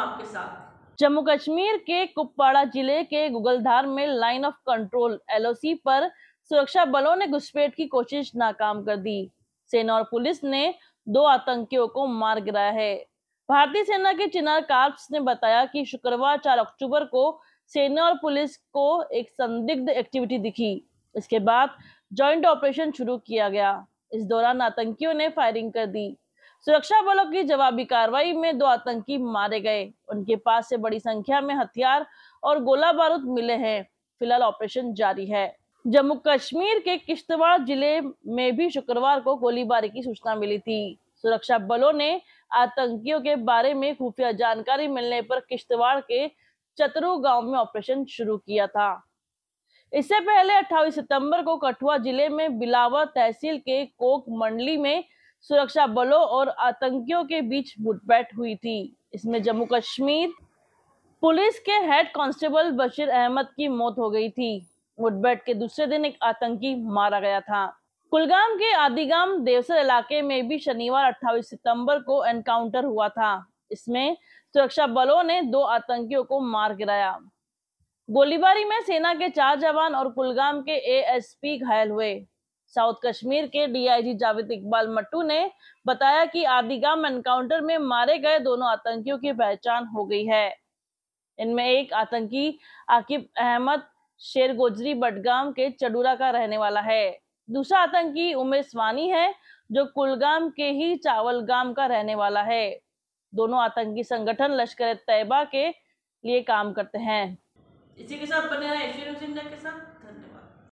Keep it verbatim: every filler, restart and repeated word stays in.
आपके साथ। जम्मू कश्मीर के कुपवाड़ा जिले के गुगलधार में line of control L O C पर सुरक्षा बलों ने घुसपैठ की कोशिश नाकाम कर दी। सेना और पुलिस ने दो आतंकियों को मार गिराया है। भारतीय सेना के चिनार कार्प्स ने बताया कि शुक्रवार चार अक्टूबर को सेना और पुलिस को एक संदिग्ध एक्टिविटी दिखी। इसके बाद जॉइंट ऑपरेशन शुरू किया गया। इस दौरान आतंकियों ने फायरिंग कर दी। सुरक्षा बलों की जवाबी कार्रवाई में दो आतंकी मारे गए। उनके पास से बड़ी संख्या में हथियार और गोला बारूद मिले हैं। फिलहाल ऑपरेशन जारी है। जम्मू कश्मीर के किश्तवाड़ जिले में भी शुक्रवार को गोलीबारी की सूचना मिली थी। सुरक्षा बलों ने आतंकियों के बारे में खुफिया जानकारी मिलने पर किश्तवाड़ के चतरू गांव में ऑपरेशन शुरू किया था। इससे पहले अट्ठाईस सितंबर को कठुआ जिले में बिलावर तहसील के कोक मंडली में सुरक्षा बलों और आतंकियों के बीच मुठभेड़ हुई थी। इसमें जम्मू कश्मीर पुलिस के हेड कांस्टेबल बशीर अहमद की मौत हो गई थी। मुठभेड़ के दूसरे दिन एक आतंकी मारा गया था। कुलगाम के आदिगाम देवसर इलाके में भी शनिवार अट्ठाईस सितंबर को एनकाउंटर हुआ था। इसमें सुरक्षा बलों ने दो आतंकियों को मार गिराया। गोलीबारी में सेना के चार जवान और कुलगाम के ए एस पी घायल हुए। साउथ कश्मीर के D I G Javed Iqbal Mattu ने बताया कि आदिगाम एनकाउंटर में मारे गए दोनों आतंकियों की पहचान हो गई है। इनमें एक आतंकी आकिब अहमद शेर गोजरी बडगाम के चडूरा का रहने वाला है। दूसरा आतंकी उमेश वानी है जो कुलगाम के ही चावलगाम का रहने वाला है। दोनों आतंकी संगठन लश्कर तैयबा के लिए काम करते हैं। इसी के साथ बने रहे एशियन न्यूज़ इंडिया के साथ। धन्यवाद।